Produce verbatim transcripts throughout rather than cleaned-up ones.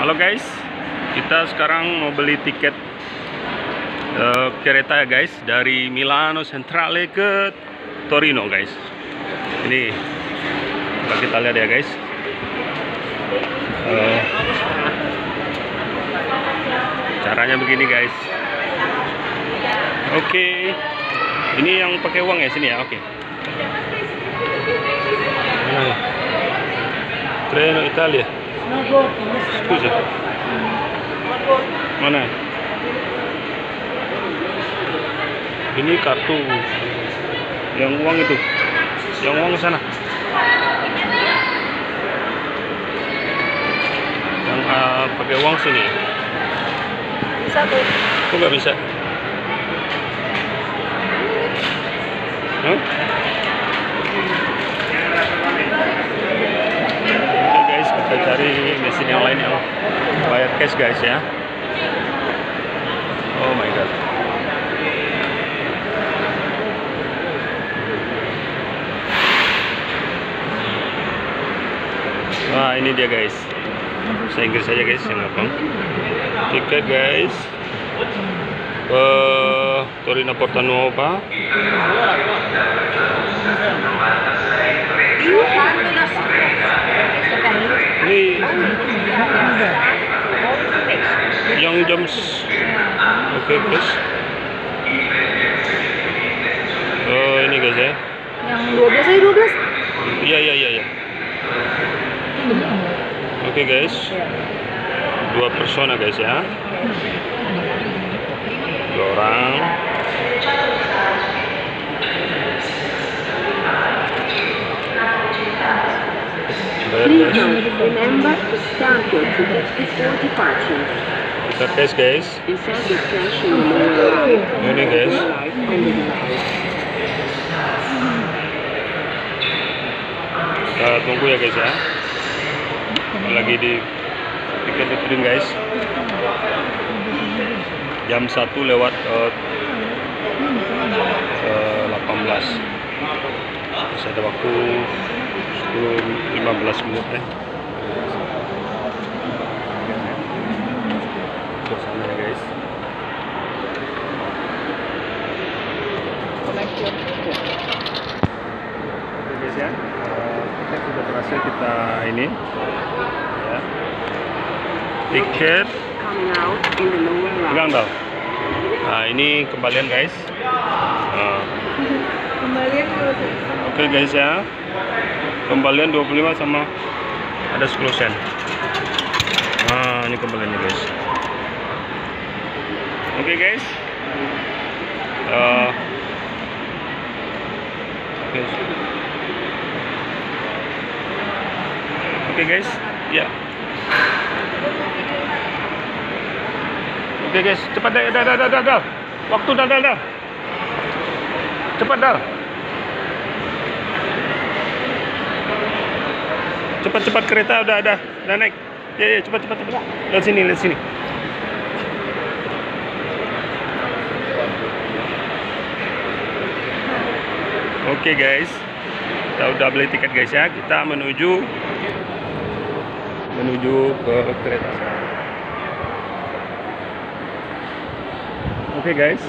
Halo guys, kita sekarang mau beli tiket uh, kereta ya guys, dari Milano Centrale ke Torino guys. Ini coba kita lihat ya guys. Uh, caranya begini guys. Oke, okay. Ini yang pakai uang ya sini ya. Oke. Okay. Nah, Treno Italia. Scusa. Mana? Ini kartu. Yang uang itu. Yang uang sana. Yang uh, pakai uang sini. Bisa tuh. Kok nggak bisa? Huh? Kita cari mesin yang lain yang bayar cash guys ya. Oh my god. Nah ini dia guys. Bahasa Inggris saja guys yang gampang. Tiket guys ke Torino Porta Nuova. Ini yang jam oke okay, guys. Oh ini guys ya. Yang dua belas aja dua belas. Iya iya iya iya. Oke okay, guys. Dua persona guys ya. Dua orang. Please remember to start your ticket before departure. Kita tes guys. Insert the cash in the lower right. Ini guys. Kita tunggu ya guys ya. Lagi di tiket di print guys. Jam satu lewat uh, uh, delapan belas. Masih ada waktu sepuluh lima belas menit deh. Ke sana ya guys. Oke guys ya. Tiket sudah berhasil kita ini ya. Tiket enggak enggak. Nah ini kembalian guys. Nah. Kembalian kalau Oke okay, guys ya. Kembalian dua puluh lima sama ada sepuluh sen. Nah, ini kembaliannya guys. Oke okay, guys. Uh, Oke okay, guys. Ya. Oke okay, guys, cepat dah dah dah dah dah. Waktu dah dah dah. Cepat dah. Cepat-cepat kereta udah ada, udah naik. Ya ya cepat cepat cepat. Lihat sini, lihat sini. Oke okay, guys, kita udah beli tiket guys ya. Kita menuju menuju ke kereta. Oke okay, guys.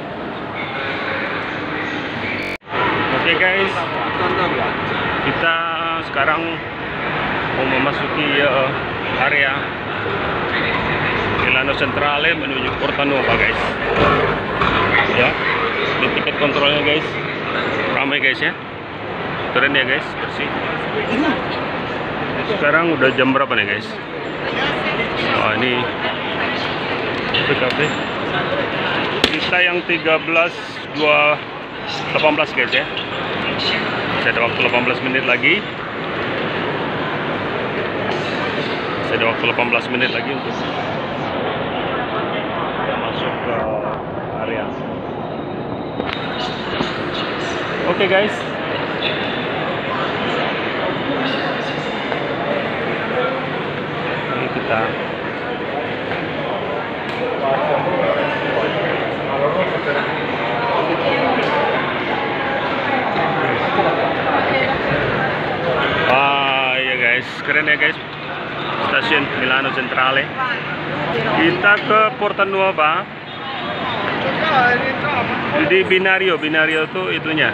Oke okay, guys. Kita sekarang mau memasuki uh, area Milano Centrale menuju Porta Nuova guys. Ya, ini tiket kontrolnya guys. Ramai guys ya. Keren ya guys, bersih. Sekarang udah jam berapa nih guys? Oh ini P K P. Kita yang tiga belas dua delapan belas guys ya. Masih ada waktu delapan belas menit lagi. Masih ada waktu delapan belas menit lagi untuk masuk ke area. Oke okay, guys. Ini kita keren ya guys, Station Milano Centrale. Kita ke Porta Nuova. Di binario, binario tuh itunya.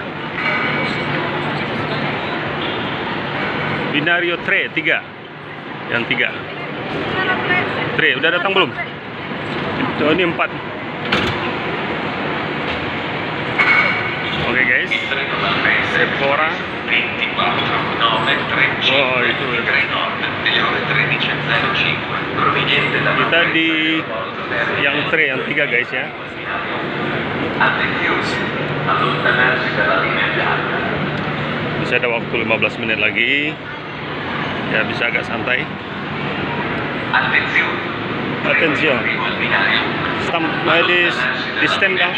Binario tre, tiga. Yang tiga. Tre, udah datang belum? Oh, ini empat. Oke guys, Sephora. Oh itu. Kita di yang tre, yang tiga guys ya. Bisa ada waktu lima belas menit lagi. Ya bisa agak santai. Attenzione. Stamp di di stem kan?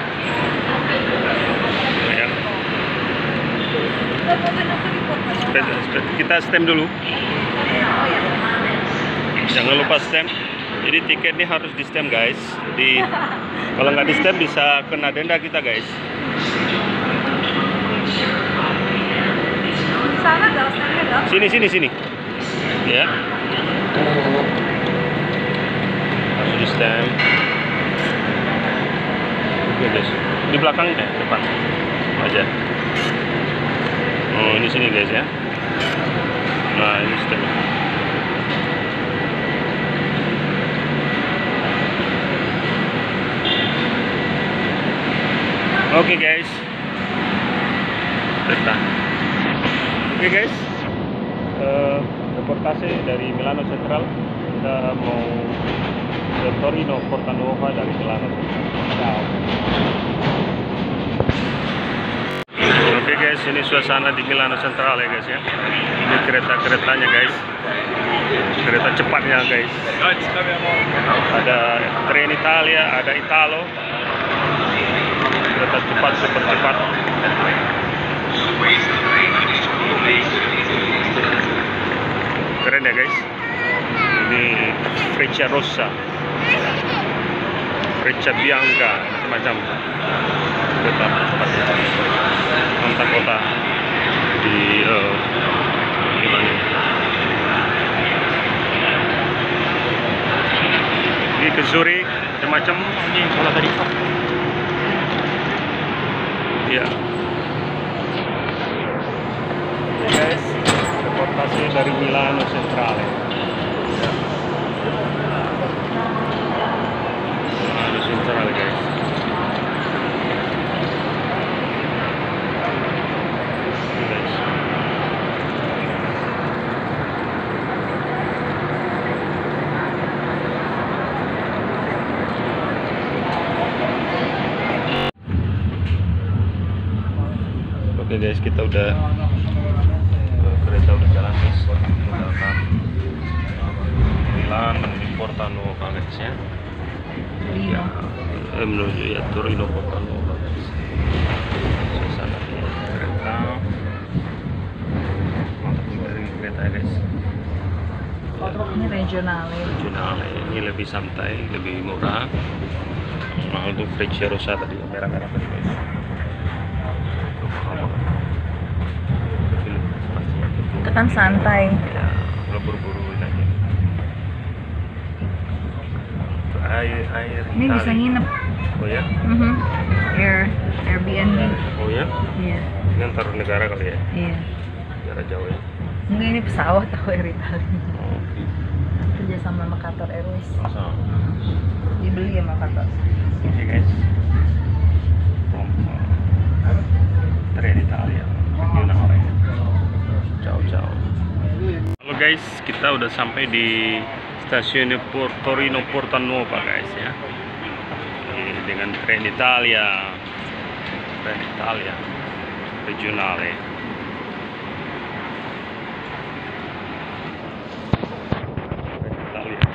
Ya. Kita stem dulu. Jangan lupa stem. Jadi tiket ini harus di stem guys. Jadi kalau nggak di stem bisa kena denda kita guys. Sana ada stemnya dong. Sini sini sini. Ya. Harus di stem. Oke guys. Di belakang deh, depan aja. Oh ini sini guys ya. Nah ini stem. Oke okay, guys, Oke okay, guys, uh, reportase dari Milano Central. Kita mau ke Torino Porta Nuova dari Milano Central. Ciao. Oke okay, guys, ini suasana di Milano Central ya guys ya. Ini kereta-keretanya guys, kereta cepatnya guys. Ada Trenitalia, ada Italo. Kereta cepat, super cepat. Keren ya guys. Ini Frecciarossa, Frecciabianca, macam-macam kereta cepat antar kota di uh, di mana? Ini ke Zurich, macam-macam. Ini kalau tadi. Ya, guys, reportase dari Milano Centrale. Milano Centrale guys. Guys. Oke guys, kita udah kereta udah jalan guys, meninggalkan Milan menuju Porta Nuova guys ya. Ya, eh, menuju ya Torino Porta Nuova guys. Suasana kereta, mantap dari kereta ya guys. Ini regionale. Regionale ini lebih santai, lebih murah. Mahal tuh Frecciarossa tadi, merah-merah tadi guys. Tekan santai. Ya, kalau buru-buru aja. Air, air. Ini bisa nginep. Oh ya? Mhm. Air, Airbnb. Oh ya? Iya. Ini antar negara kali ya? Iya. Negara jauh ya? Enggak, ini pesawat tahu Air Italia. Oh, oke. Kerja sama sama Qatar Airways. Masa? Dibeli sama Qatar. Oke guys. Trenitalia. Regionale. Ciao ciao. Halo guys, kita udah sampai di stasiun Torino Porta Nuova guys ya. Ini dengan Trenitalia, Trenitalia Regionale. Trenitalia.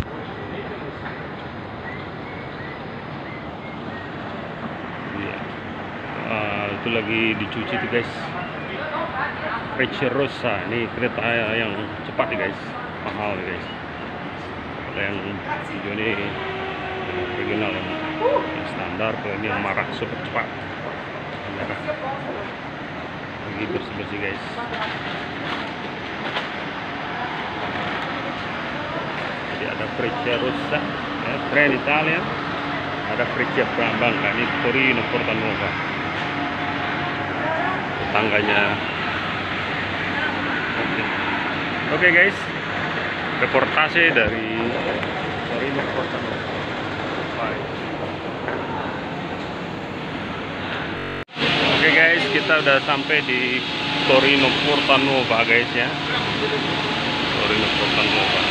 Iya. Uh, itu lagi dicuci tuh guys. Frecciarossa, ini kereta yang cepat nih guys, mahal nih guys. Kalau yang hijau ini regional yang, yang standar, kalau ini yang marak super cepat. Merah. Lagi bersih-bersih guys. masih ada Freccia Rossa, ya, Tren Italia, ada Freccia Bangka, ini Torino Portanova, tetangganya. Oke, oke guys, reportase dari Torino Portanova. Bye. Oke guys, kita udah sampai di Torino Portanova guys ya. Torino Portanova.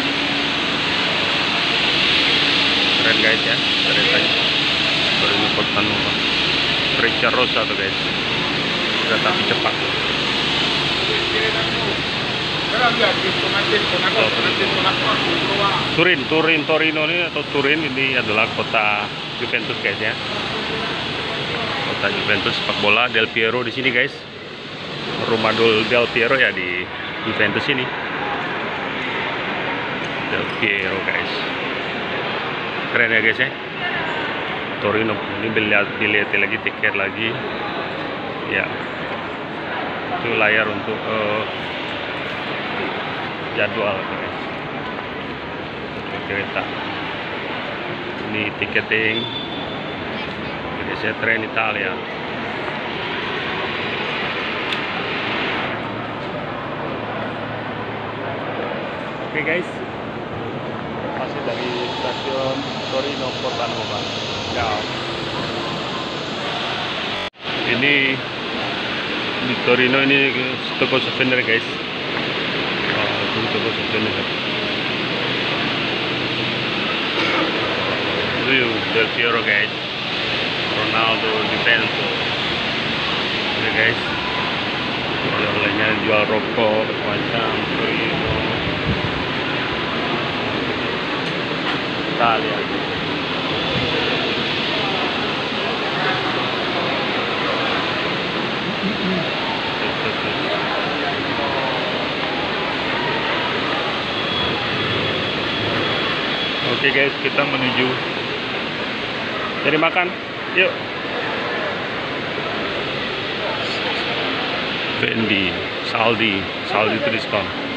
Keren guys ya, ceritanya. Torino Portanova. Freccia Rossa tuh guys. Kereta api cepat. Turin, Turin, Torino ini atau Turin ini adalah kota Juventus guys ya. Kota Juventus sepak bola. Del Piero di sini guys. Rumah Del Piero ya di Juventus ini. Del Piero guys. Keren ya guys ya. Torino ini dilihat dilihat lagi tiket lagi. Ya. Itu layar untuk uh, jadwal guys. Kereta. Ini tiketing. Ini saya Tren Italia. Oke guys, masih dari stasiun Torino Portanova. Ciao. Ini di Torino ini toko souvenir guys. Oh, ini toko souvenir. Itu Del Piero guys. Ronaldo di Penso. Ini guys. Yang lainnya jual rokok macam Torino. Italia. Oke guys, kita menuju cari makan. Yuk. Vendi, Saldi, Saldi Triscon.